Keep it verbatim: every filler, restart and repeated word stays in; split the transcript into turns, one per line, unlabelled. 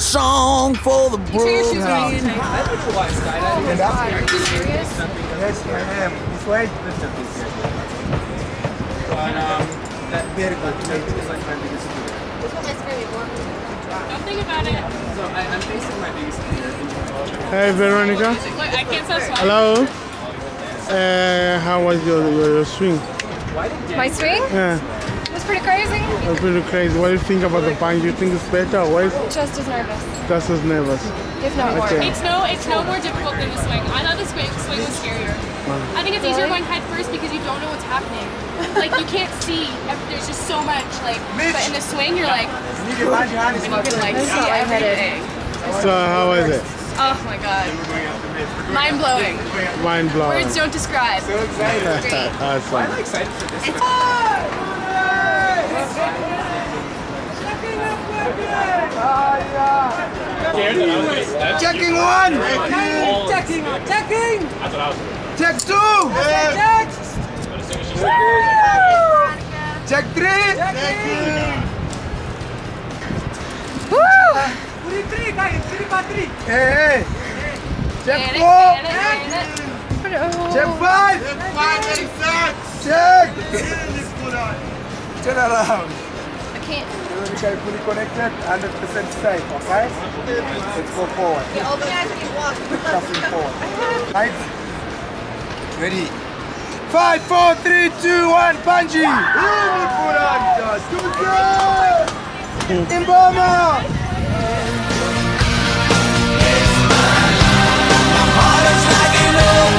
song for the broken.
Are you serious?
Yes, I am. This way. But, um, that very good. It's like my biggest fear.
This one is really warm.
Don't think about it.
So I, I'm facing my biggest fear.
Hey Veronica.
Look, I can't stop sweating.
Hello. Uh, how was your, your, your swing?
My swing?
Yeah,
It was pretty crazy.
it was pretty crazy. What do you think about the punch? You think it's better or worse?
Just as nervous,
Just as nervous.
if not more.
Okay.
It's no, it's no more difficult than the swing. I thought the swing, swing was scarier. I think it's easier going head first because you don't know what's happening. Like you can't see. There's just so much. Like, but in the swing, you're like, and you can like see everything.
So how was it?
Oh my god, mind blowing.
Mind blowing.
Words don't describe.
So excited.
Awesome.
I'm excited for this. Checking one.
Checking, checking!
Check two.
Check!
Check three.
Three, three, guys, three by three.
Hey, hey. Check
Get it,
four.
get it, get it.
Check five. Check. Turn around.
I can't.
Veronica, you're fully connected, one hundred percent safe, okay? Let's go forward. Shuffling forward. Right? Ready? Five, four, three, two, one, bungee! Imboma!
My heart is like an old